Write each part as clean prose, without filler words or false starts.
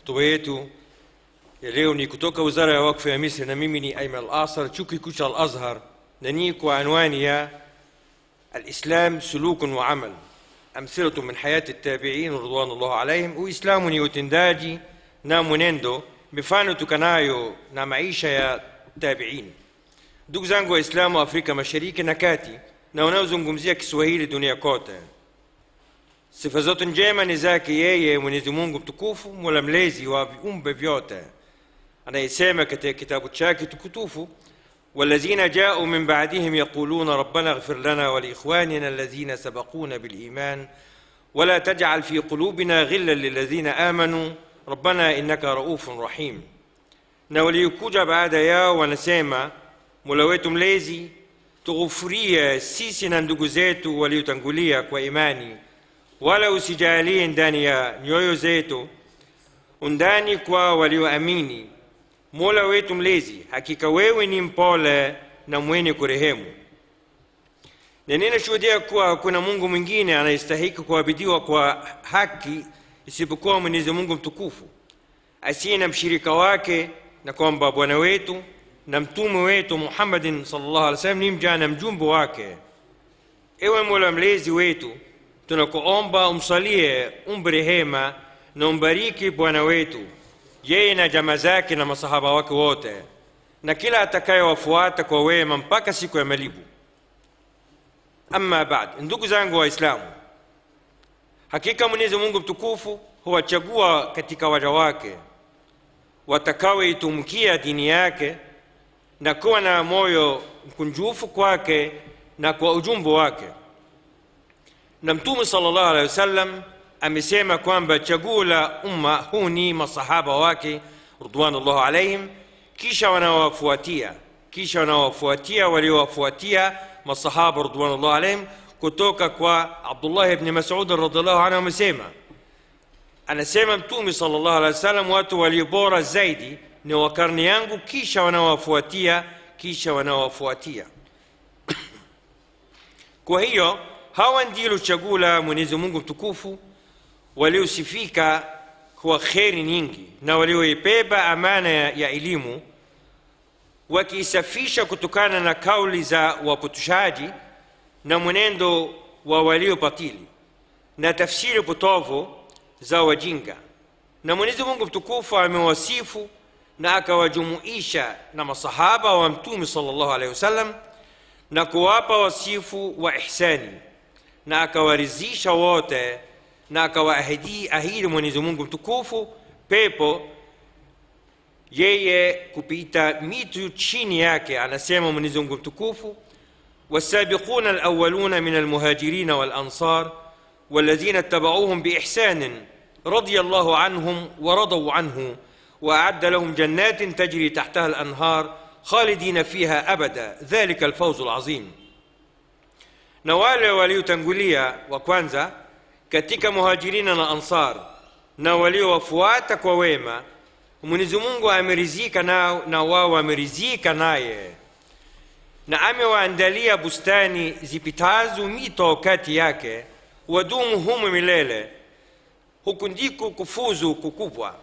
Hotuba yetu ya leo ni kutoka Wizara ya Wakfu ya Misri na mimi ni Ayman Al-Asar, chuo kikuu cha Al-Azhar, na ni kwa anwani ya Al-Islam Sulukun wa Amal, amthilatu min hayati tabi'in ridwanullah alayhim. Uislamu ni utendaji na mwenendo, mifano tukanayo na maisha ya tabi'in. Ndugu zangu Waislamu Afrika Mashariki na Kati na wanaozungumzia Kiswahili dunia kote, sifa zote njema ni zake yeye Mwenyezi Mungu mtukufu, Mola mlezi wa viumbe vyote, anayesema katika kitabu chake tukutufu: والذين جاءوا من بعدهم يقولون ربنا اغفر لنا ولإخواننا الذين سبقونا بالإيمان ولا تجعل في قلوبنا غلا للذين آمنوا ربنا إنك رؤوف رحيم. na waliokuja baada yao wanasema, Mola wetu mlezi, tughufurie sisi na ndugu zetu waliotangulia kwa imani, wala usijalie ndani ya nyoyo zetu undani kwa walioamini. Mola wetu mlezi, hakika wewe ni mpole na mwenye kurehemu. Na ninashuhudia kuwa hakuna Mungu mwingine anayestahili kuabudiwa kwa haki isipokuwa Mwenyezi Mungu mtukufu, asiye na mshirika wake, na kwamba Bwana wetu na mtume wetu Muhammadin sallallahu alaihi wasallam ni mja na mjumbe wake. Ewe Mola mlezi wetu, tunakuomba umsalie, umrehema na umbariki Bwana wetu, yeye na jamaa zake na masahaba wake wote, na kila atakayewafuata kwa wema mpaka siku ya malipo. Amma baad, ndugu zangu Waislamu, hakika Mwenyezi Mungu mtukufu huwachagua katika waja wake watakaoitumikia dini yake na kuwa na moyo mkunjufu kwake na kwa ujumbe wake. Na Mtume sallallahu alaihi wasallam amesema kwamba chaguo la umma huu ni masahaba wake ridwanullah alaihim, kisha wanawafuatia waliowafuatia masahaba ridwanullah alaihim. Kutoka kwa Abdullah ibn Mas'ud radhiallahu anhu amesema, anasema Mtume sallallahu alaihi wasallam, watu walio bora zaidi ni wa karne yangu, kisha wanawafuatia. Kwa hiyo hawa ndilo chaguo la Mwenyezi Mungu mtukufu, waliosifika kwa kheri nyingi na walioibeba amana ya elimu, wakisafisha kutokana na kauli za wapotoshaji na mwenendo wa waliopatili na tafsiri potovu za wajinga. Na Mwenyezi Mungu mtukufu amewasifu na akawajumuisha na masahaba wa Mtume sallallahu alaihi wasallam na kuwapa wasifu wa ihsani, na akawaridhisha wote, na akawaahidi Mwenyezi Mungu mtukufu pepo yeye kupita mito chini yake. Anasema Mwenyezi Mungu mtukufu: والسابقون الأولون من المهاجرين والأنصار والذين اتبعوهم بإحسان رضي الله عنهم ورضوا عنه وأعد لهم جنات تجري تحتها الأنهار خالدين فيها أبدا ذلك الفوز العظيم. na wale waliotangulia wa kwanza katika muhajirina na ansar na waliowafuata kwa wema, Mwenyezi Mungu amerizika nao na wao wamerizika naye, na amewaandalia bustani zipitazo mito kati yake, wadumu humo milele. Huku ndiko kufuzu kukubwa.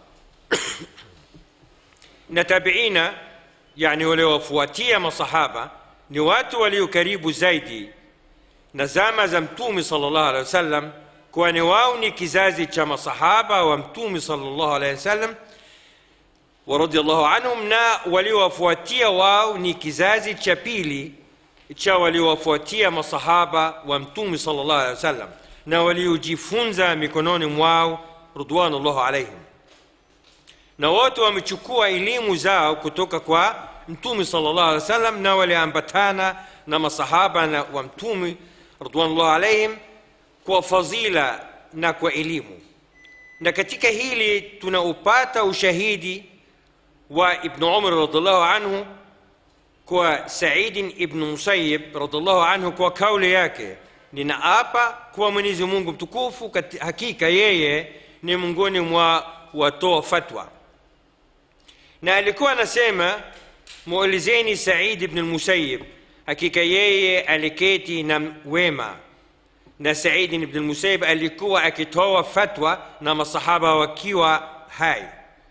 na tabiina, yani waliowafuatia masahaba, ni watu walio karibu zaidi na zama za Mtume sallallahu alaihi wasallam, kwani wao ni kizazi cha masahaba wa Mtume sallallahu alaihi wasallam wa radiyallahu anhum, na waliowafuatia wao ni kizazi cha pili cha waliowafuatia masahaba wa Mtume sallallahu alaihi wasallam na waliojifunza mikononi mwao ridwanullah alaihim. na wote wamechukua elimu zao kutoka kwa Mtume sallallahu alaihi wasallam na waliambatana na masahaba wa Mtume ridwanullah alaihim kwa fadhila na kwa elimu. Na katika hili tunaupata ushahidi wa Ibn Umar radhiallahu anhu kwa Said ibn Musayyib radhiallahu anhu kwa kauli yake: ninaapa kwa Mwenyezi Mungu mtukufu, hakika yeye ni miongoni mwa watoa fatwa. na alikuwa anasema, muulizeni Said ibn Musayyib, hakika yeye aliketi na wema. na Said ibn Musayyib alikuwa akitoa fatwa na masahaba wakiwa hai.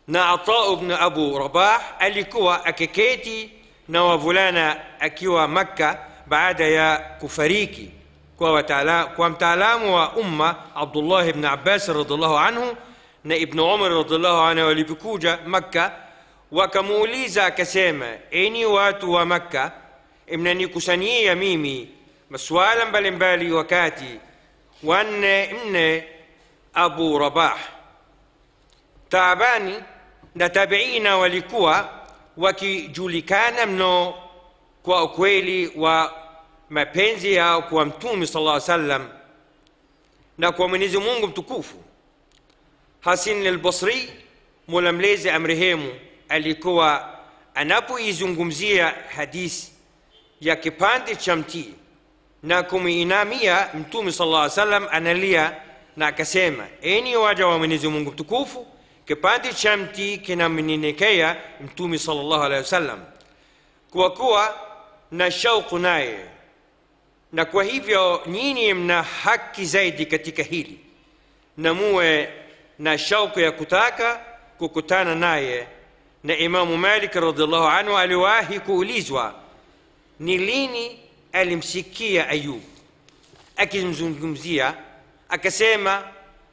na Ata ibn Abu Rabah alikuwa akiketi na wavulana akiwa Makka baada ya kufariki kwa mtaalamu wa umma Abdullah ibn Abbas radhiallahu anhu na Ibn Umar radhiallahu anhu walipokuja Makka, wakamuuliza akasema, enyi watu wa Makka, mnanikusanyia mimi maswala mbalimbali wakati wanne Abu Rabah taabani na tabiina walikuwa wakijulikana mno kwa ukweli wa mapenzi yao kwa Mtume sallallahu alaihi wasallam na kwa Mwenyezi Mungu mtukufu. Hasan al-Basri, Mola mlezi amrehemu, alikuwa anapoizungumzia hadithi ya kipande cha mti na kuminamia Mtume sallallahu alaihi wasallam analia na akasema, enyi waja wa Mwenyezi Mungu mtukufu, kipande cha mti kinamnyenyekea Mtume sallallahu alaihi wasallam kwa kuwa na shauku naye, na kwa hivyo nyinyi mna haki zaidi katika hili, na muwe na shauku ya kutaka kukutana naye. Na Imamu Malik radhiallahu anhu aliwahi kuulizwa ni lini alimsikia Ayub akimzungumzia, akasema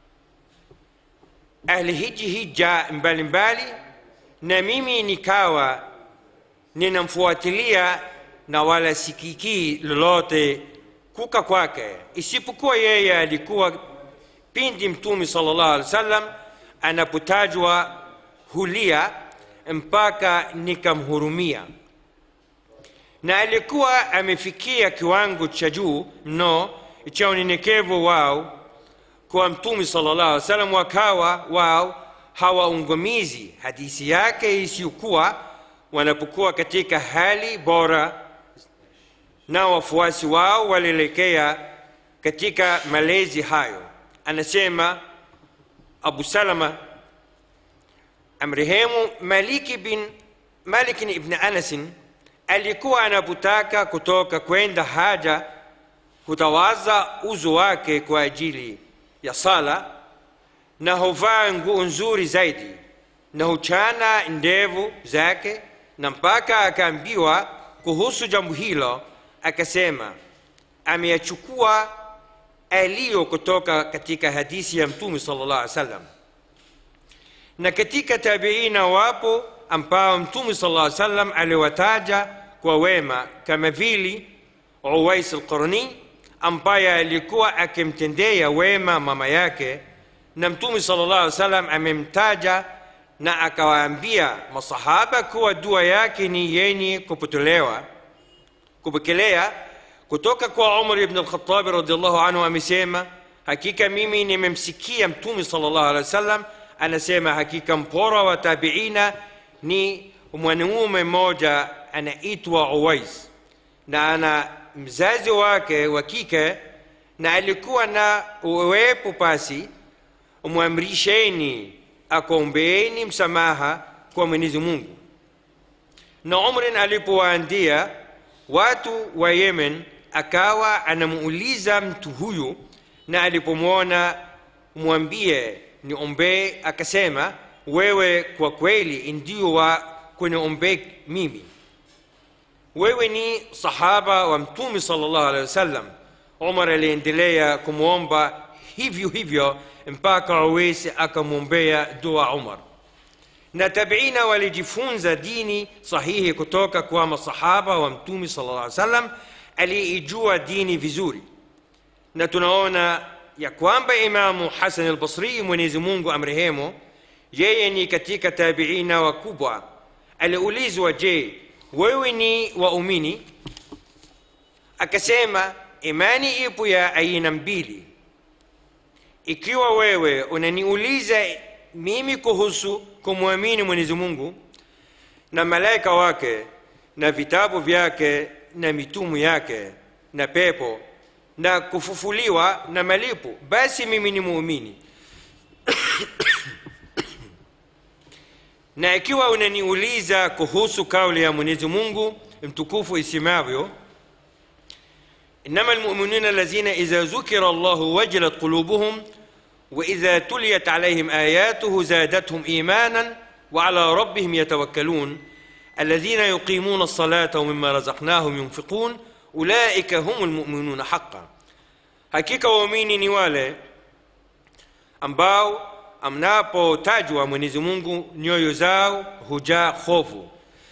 ahli hija mbalimbali, na mimi nikawa ninamfuatilia na wala sikiki lolote kuka kwake, isipokuwa yeye alikuwa pindi Mtume sallallahu alaihi wasallam anapotajwa hulia mpaka nikamhurumia, na alikuwa amefikia kiwango cha juu mno cha unyenyekevu wao kwa Mtume sallallahu alaihi wasallam, wakawa wao hawaungumizi hadithi yake isiyokuwa wanapokuwa katika hali bora, na wafuasi wao walielekea katika malezi hayo. Anasema Abu Salama amrehemu, Malik ibn Anas alikuwa anapotaka kutoka kwenda haja hutawaza uso wake kwa ajili ya sala, na huvaa nguo nzuri zaidi na huchana ndevu zake, na mpaka akaambiwa kuhusu jambo hilo akasema, ameyachukua aliyo kutoka katika hadithi ya Mtume sallallahu alaihi wasallam. Na katika tabiina wapo ambao Mtume sallallahu alaihi wasallam aliwataja kwa wema, kama vile Uwais al-Qarni ambaye alikuwa akimtendea wema mama yake, na Mtume sallallahu alaihi wasallam amemtaja na akawaambia masahaba kuwa dua yake ni yenye kupokelea kutoka kwa Umar ibn al-Khattab radhiallahu anhu. Amesema, hakika mimi nimemsikia Mtume sallallahu alaihi wasallam anasema, hakika mpora wa tabiina ni mwanamume mmoja anaitwa Uwais, na ana mzazi wake wa kike, na alikuwa na uwepo pasi, umwamrisheni akaombeeni msamaha kwa Mwenyezi Mungu. Na Umar alipowaandia watu wa Yemen akawa anamuuliza mtu huyu, na alipomwona mwambie niombee, akasema, wewe kwa kweli ndio wa kuniombea mimi, wewe ni sahaba wa Mtume sallallahu alaihi wasallam. Umar aliendelea kumwomba hivyo hivyo mpaka Uwais akamwombea dua Umar. Na tabiina walijifunza dini sahihi kutoka kwa masahaba wa Mtume sallallahu alaihi wasallam aliyejua dini vizuri, na tunaona ya kwamba Imamu Hasan al-Basri, Mwenyezi Mungu amrehemu, yeye ni katika tabiina wakubwa. Aliulizwa, je, wewe ni waumini? Akasema, imani ipo ya aina mbili. Ikiwa wewe unaniuliza mimi kuhusu kumwamini Mwenyezi Mungu na malaika wake na vitabu vyake na mitume yake na pepo na kufufuliwa na malipo, basi mimi ni muumini. Na ikiwa unaniuliza kuhusu kauli ya Mwenyezi Mungu mtukufu isemavyo, innama almu'minuna allazina idha zukira Allahu wajilat qulubuhum wa idha tuliyat alayhim ayatuhu zadatuhum imanan وعلى ربهم يتوكلون الذين يقيمون الصلاة ومما رزقناهم ينفقون أولئك هم المؤمنون حقا. Hakika waumini ni wale ambao amnapotajwa Mwenyezi Mungu nyoyo zao hujaa hofu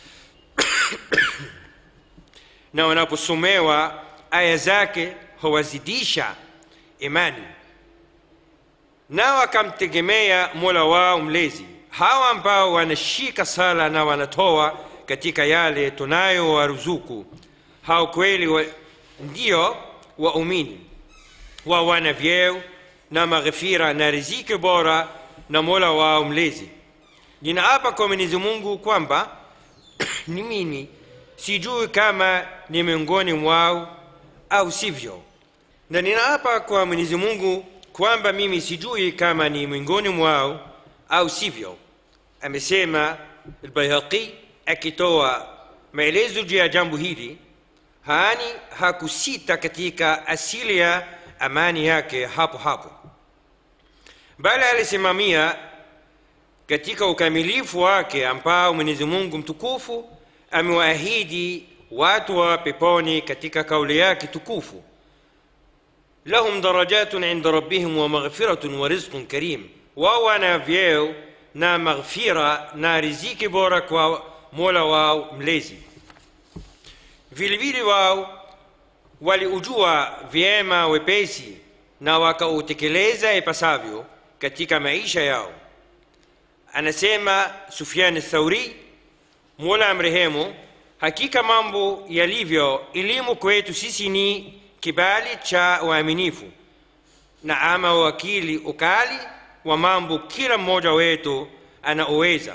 na wanaposomewa aya zake huwazidisha imani na wakamtegemea Mola wao mlezi. Hawa ambao wanashika sala na wanatoa katika yale tunayowaruzuku, hao kweli ndio waumini wa wana vyeo na maghfira na riziki bora na Mola wao mlezi. Ninaapa kwa Mwenyezi Mungu kwamba mimi sijui kama ni miongoni mwao au sivyo, na ninaapa kwa Mwenyezi Mungu kwamba mimi sijui kama ni miongoni mwao au sivyo. Amesema al-Bayhaqi akitoa maelezo juu ya jambo hili, hani hakusita katika asili ya amani yake hapo hapo, bali alisimamia katika ukamilifu wake ambao Mwenyezi Mungu mtukufu amewaahidi watu wa peponi katika kauli yake tukufu, lahum darajatun inda rabbihim wa maghfiratun wa rizqun karim, wao wana vyeo na maghfira na riziki bora kwa Mola wao mlezi. Vilevile wao waliujua vyema wepesi na wakautekeleza ipasavyo katika maisha yao. Anasema Sufyan al-Thawri, Mola amrehemu, hakika mambo yalivyo elimu kwetu sisi ni kibali cha waaminifu, na ama wakili ukali wa mambo kila mmoja wetu anaoweza.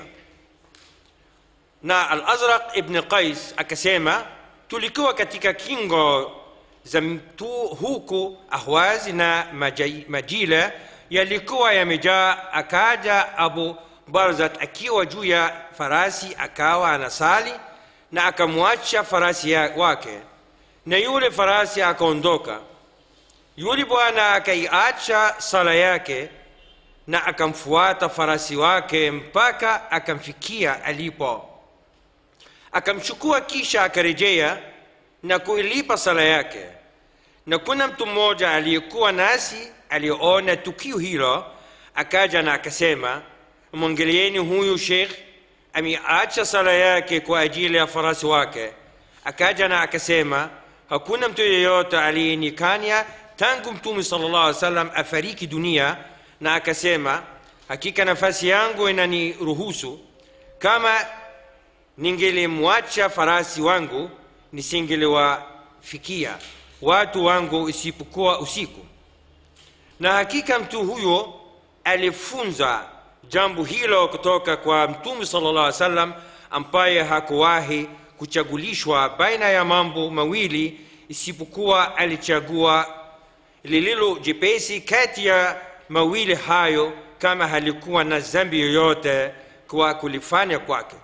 Na Al-Azraq ibn Qais akasema, tulikuwa katika kingo za mto huku Ahwaz na Majila yalikuwa yamejaa. Akaja Abu Barzat akiwa juu ya farasi, akawa anasali na akamwacha farasi wake, na yule farasi akaondoka. Yule bwana akaiacha sala yake na akamfuata farasi wake mpaka akamfikia alipo, akamchukua, kisha akarejea na kuilipa sala yake. Na kuna mtu mmoja aliyekuwa nasi aliona tukio hilo, akaja na akasema, mwangalieni huyu sheikh ameacha sala yake kwa ajili ya farasi wake. Akaja na akasema, hakuna mtu yeyote aliyenikanya tangu Mtume sallallahu alaihi wasallam afariki dunia. Na akasema, hakika nafasi yangu inaniruhusu, kama ningelimwacha farasi wangu nisingeliwafikia watu wangu isipokuwa usiku. Na hakika mtu huyo alifunza jambo hilo kutoka kwa Mtume sallallahu alaihi wasallam, ambaye hakuwahi kuchagulishwa baina ya mambo mawili isipokuwa alichagua lililo jepesi kati ya mawili hayo, kama halikuwa na dhambi yoyote kwa kulifanya kwake.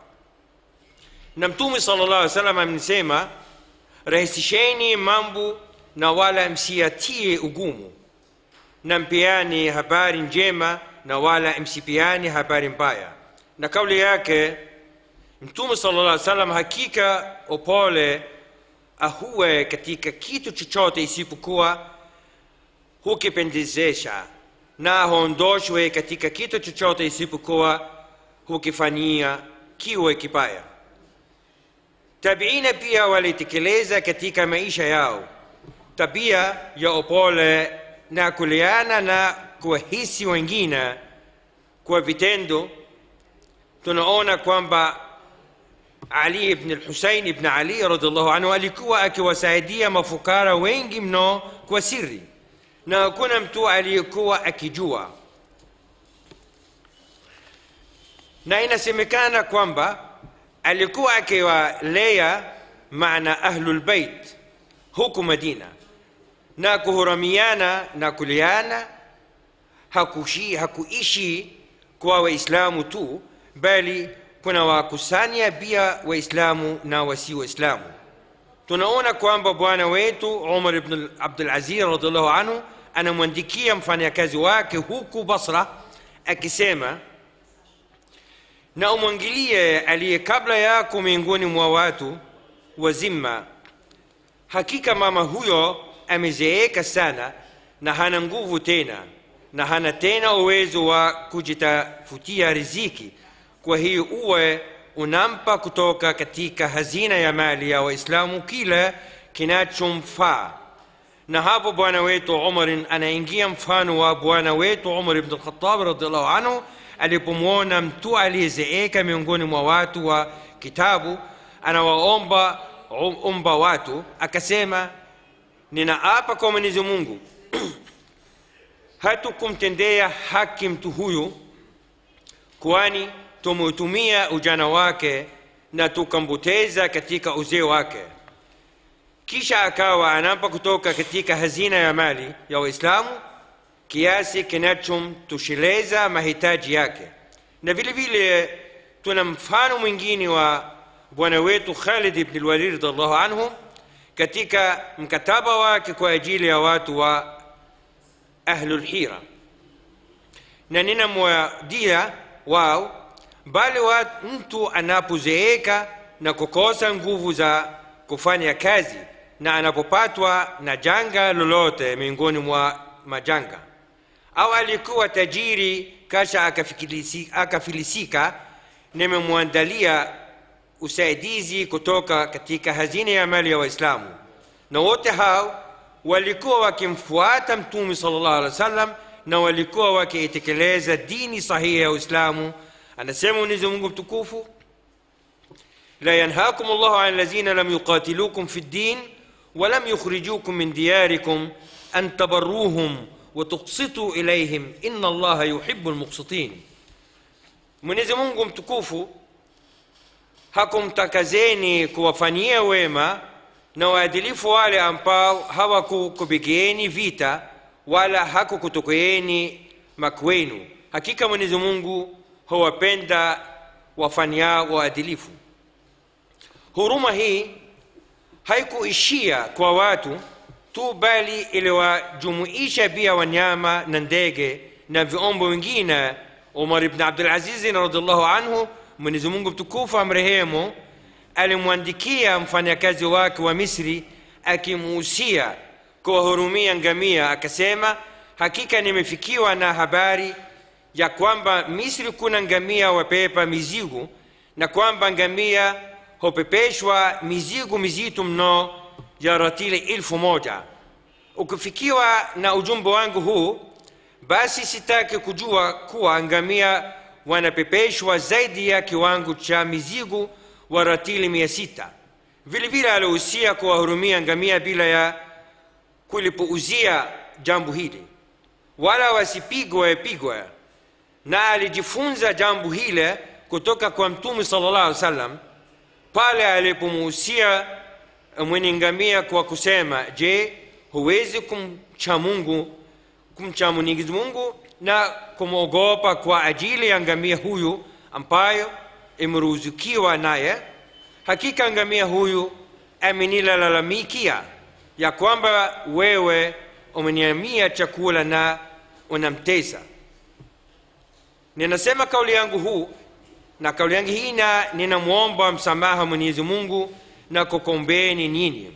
Na Mtume sallallahu alaihi wasallam amesema, rahisisheni mambo na wala msiatie ugumu, na mpeani habari njema na wala msipeani habari mbaya. Na kauli yake Mtume sallallahu alaihi wasallam, hakika upole ahuwe katika kitu chochote isipokuwa hukipendezesha, na hondoshwe katika kitu chochote isipokuwa hukifanyia kiwe kibaya. Tabiina pia walitekeleza katika maisha yao tabia ya upole na kuliana na kuwahisi wengine kwa vitendo. Tunaona kwamba Ali ibn al-Husayn ibn Ali radhiallahu anhu alikuwa akiwasaidia mafukara wengi mno kwa siri, na hakuna mtu aliyekuwa akijua. Na inasemekana kwamba alikuwa akiwalea maana ahlul bait huku Madina, na kuhuramiana na kuliana. Hakuishi kwa Waislamu tu, bali kuna wakusanya pia Waislamu na wasi Waislamu. Tunaona kwamba bwana wetu Umar ibn Abdul Aziz radhiallahu anhu anamwandikia mfanyakazi wake huku Basra akisema, na umwangilie aliye kabla yako miongoni mwa watu wazima. Hakika mama huyo amezeeka sana na hana nguvu tena, na hana tena uwezo wa kujitafutia riziki. Kwa hiyo uwe unampa kutoka katika hazina ya mali ya Waislamu kila kinachomfaa. Na hapo bwana wetu Umar anaingia mfano wa bwana wetu Umar ibn al-Khattab radhiallahu anhu alipomwona mtu aliyezeeka miongoni mwa watu wa kitabu anawaomba watu, akasema, ninaapa kwa Mwenyezi Mungu hatukumtendea haki mtu huyu, kwani tumeutumia ujana wake na tukampoteza katika uzee wake. Kisha akawa anampa kutoka katika hazina ya mali ya Waislamu kiasi kinachomtosheleza mahitaji yake. Na vile vile tuna mfano mwingine wa bwana wetu Khalid ibn al-Walid radhiallahu anhu katika mkataba wake kwa ajili ya watu wa Ahlul Hira, na ninamwadia wao, bali mtu anapozeeka na kukosa nguvu za kufanya kazi na anapopatwa na janga lolote miongoni mwa majanga, au alikuwa tajiri kisha akafilisika, nimemwandalia usaidizi kutoka katika hazina ya mali ya Waislamu. Na wote hao walikuwa wakimfuata Mtume sallallahu alaihi wasallam na walikuwa wakiitekeleza dini sahihi ya Uislamu. Anasema Mwenyezi Mungu mtukufu, la yanhaakum Allahu an allazina lam yuqatilukum fi ddin wa lam yukhrijukum min diyarikum an tabarruhum wa tuqsitu ilayhim inna Allaha yuhibbul muqsitin. Mwenyezi Mungu mtukufu hakumtakazeni kuwafanyia wema na waadilifu wale ambao hawakukupigeni vita wala hakukutokeeni makwenu. Hakika Mwenyezi Mungu huwapenda wafanyao waadilifu. Huruma hii haikuishia kwa watu tu, bali iliwajumuisha pia wanyama na ndege na viumbe wengine. Umar ibn Abdul Aziz radhiallahu anhu, Mwenyezi Mungu mtukufu amrehemu, alimwandikia mfanyakazi wake wa Misri akimuhusia kuwahurumia ngamia, akasema, hakika nimefikiwa na habari ya kwamba Misri kuna ngamia wabeba mizigo, na kwamba ngamia hupepeshwa mizigo mizito mno ya ratili 1000. Ukifikiwa na ujumbe wangu huu, basi sitaki kujua kuwa ngamia wanapepeshwa zaidi ya kiwango cha mizigo wa ratili 600. Vile vile alihusia kuwahurumia ngamia bila ya kulipuuzia jambo hili, wala wasipigwe, na alijifunza jambo hile kutoka kwa Mtume sallallahu alaihi wasallam pale alipomuhusia mwenye ngamia kwa kusema, je, huwezi kumcha Mwenyezi Mungu na kumwogopa kwa ajili ya ngamia huyu ambayo imeruzukiwa naye? Hakika ngamia huyu amenilalamikia ya kwamba wewe umeniamia chakula na unamtesa. Ninasema kauli yangu huu na kauli yangu hii, na ninamwomba msamaha Mwenyezi Mungu na kukuombeeni nyinyi.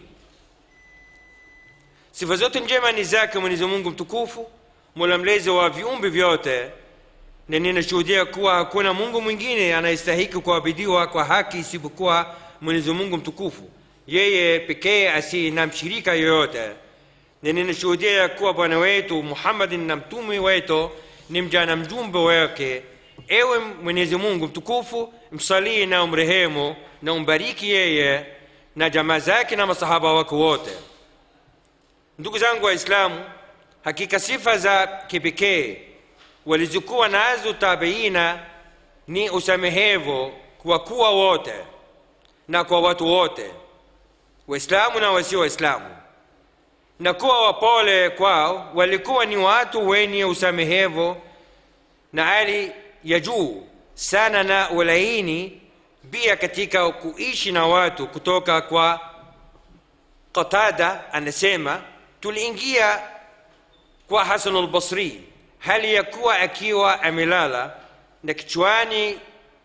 Sifa zote njema ni zake Mwenyezi Mungu mtukufu, Mola mlezi wa viumbe vyote, na ninashuhudia kuwa hakuna Mungu mwingine anayestahili kuabudiwa kwa haki isipokuwa Mwenyezi Mungu mtukufu, yeye pekee asiye na mshirika yoyote. Na ninashuhudia kuwa bwana wetu Muhammad na mtume wetu ni mja na mjumbe wake. Ewe Mwenyezi Mungu mtukufu, msalie na umrehemu na umbariki yeye na jamaa zake na masahaba wake wote. Ndugu zangu Waislamu, hakika sifa za kipekee walizokuwa nazo tabiina ni usamehevu kwa kuwa wote na kwa watu wote, Waislamu na wasio Waislamu, na kuwa wapole kwao. Walikuwa ni watu wenye usamehevu na hali ya juu sana na ulaini pia katika kuishi na watu. Kutoka kwa Qatada anasema, tuliingia kwa Hasan al-Basri hali ya kuwa akiwa amelala na kichwani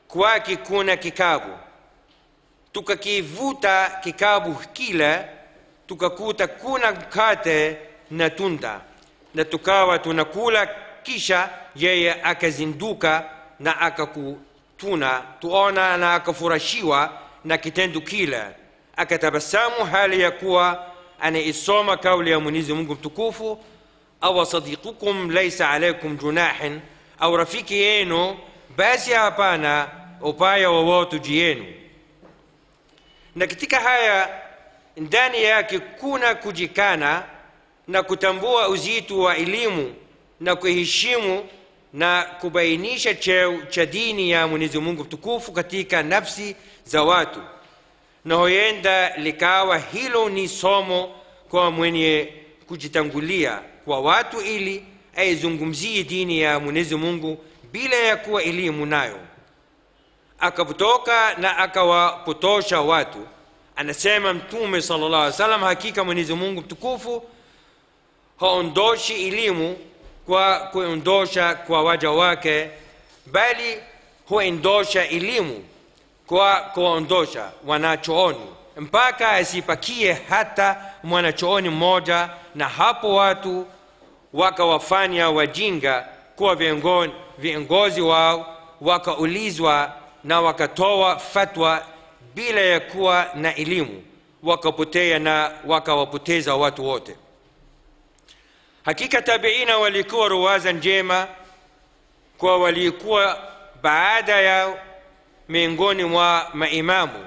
kwake kuna kikabu. Tukakivuta kikabu kile, tukakuta kuna mkate na tunda, na tukawa tunakula. Kisha yeye akazinduka na akakutuna tuona na akafurashiwa na kitendo kile, akatabasamu hali ya kuwa anaisoma kauli ya Mwenyezi Mungu mtukufu, awa sadiqukum laysa alaykum junahin, au rafiki yenu basi hapana ubaya wowote juu yenu. Na katika haya ndani yake kuna kujikana na kutambua uzito wa elimu na kuheshimu na kubainisha cheo cha dini ya Mwenyezi Mungu mtukufu katika nafsi za watu, na huenda likawa hilo ni somo kwa mwenye kujitangulia kwa watu ili aizungumzie dini ya Mwenyezi Mungu bila ya kuwa elimu nayo, akapotoka na akawapotosha watu. Anasema Mtume sallallahu alaihi wasallam, hakika Mwenyezi Mungu mtukufu haondoshi elimu kwa kuondosha kwa waja wake, bali huondosha elimu kwa kuondosha wanachooni, mpaka asipakie hata mwanachooni mmoja, na hapo watu wakawafanya wajinga kuwa viongozi wao, wakaulizwa na wakatoa fatwa bila ya kuwa na elimu, wakapotea na wakawapoteza watu wote. Hakika tabiina walikuwa ruwaza njema kwa walikuwa baada ya miongoni mwa maimamu.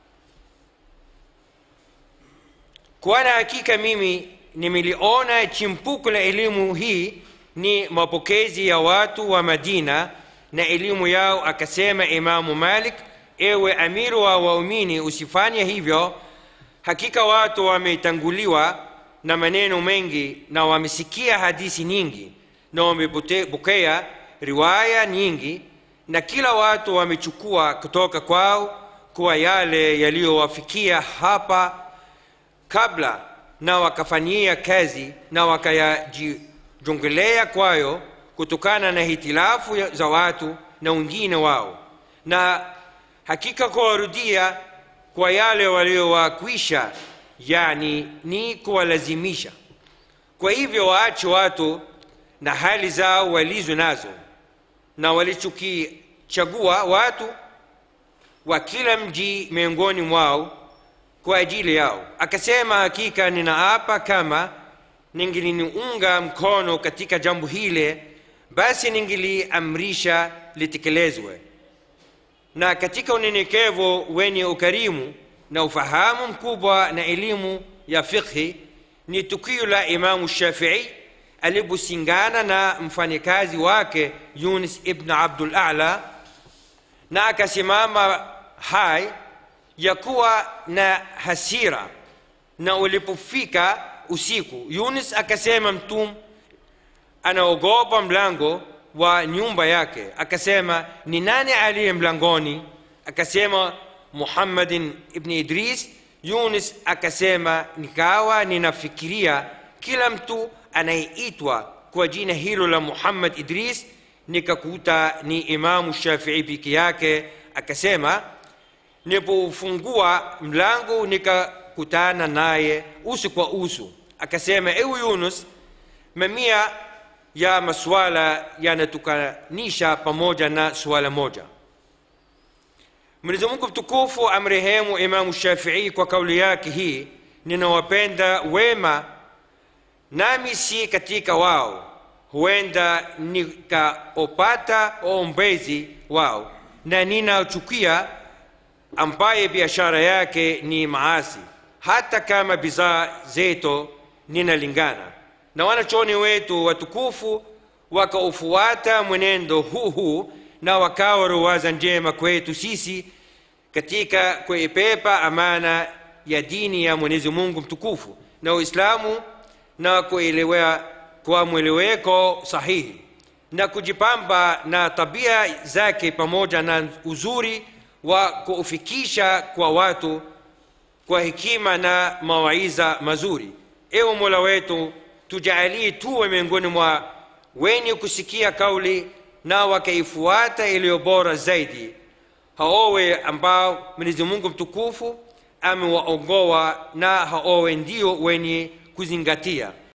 Kwa hakika mimi nimeliona chimpuko la elimu hii ni mapokezi ya watu wa Madina na elimu yao. Akasema Imamu Malik, ewe amiru wa waumini, usifanye hivyo. Hakika watu wametanguliwa na maneno mengi na wamesikia hadithi nyingi na wamepokea riwaya nyingi, na kila watu wamechukua kutoka kwao kwa yale yaliyowafikia hapa kabla, na wakafanyia kazi na wakayajongelea kwayo kutokana na hitilafu za watu na wengine wao, na hakika kuwarudia kwa yale waliowakwisha, yani ni kuwalazimisha. Kwa hivyo waache watu na hali zao walizo nazo, na walichokichagua watu wa kila mji miongoni mwao kwa ajili yao. Akasema hakika ninaapa kama ningeliunga mkono katika jambo hile, basi ningeliamrisha litekelezwe. Na katika unyenyekevu wenye ukarimu na ufahamu mkubwa na elimu ya fiqhi ni tukio la Imamu Shafi'i aliposingana na mfanyakazi wake Yunus ibn Abdul A'la, na akasimama hai ya kuwa na hasira. Na ulipofika usiku, Yunus akasema Mtume anaogopa mlango wa nyumba yake. Akasema, ni nani aliye mlangoni? Akasema, Muhammadin ibn Idris. Yunus akasema, nikawa ninafikiria kila mtu anayeitwa kwa jina hilo la Muhammad Idris, nikakuta ni Imamu Shafi'i peke yake. Akasema, nilipofungua mlango nikakutana naye uso kwa uso. Akasema, ewe Yunus, mamia ya maswala yanatukanisha pamoja na swala moja. Mwenyezi Mungu mtukufu amrehemu Imamu Shafi'i kwa kauli yake hii, ninawapenda wema nami si katika wao, huenda nikaopata ombezi wao, na ninachukia ambaye biashara yake ni maasi, hata kama bidhaa zetu ninalingana. Na wanachuoni wetu watukufu wakaufuata mwenendo huu na wakawa ruwaza njema kwetu sisi katika kuipepa amana ya dini ya Mwenyezi Mungu mtukufu na Uislamu, na kuelewa kwa mweleweko sahihi, na kujipamba na tabia zake pamoja na uzuri wa kuufikisha kwa watu kwa hekima na mawaidha mazuri. Ewe Mola wetu, tujalie tuwe miongoni mwa wenye kusikia kauli na wakaifuata iliyo bora zaidi, haowe ambao Mwenyezi Mungu mtukufu amewaongoa na haowe ndio wenye kuzingatia